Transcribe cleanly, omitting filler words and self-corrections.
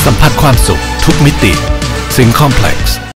สัมผัสความสุขทุกมิติซิงคอมเพล็กซ์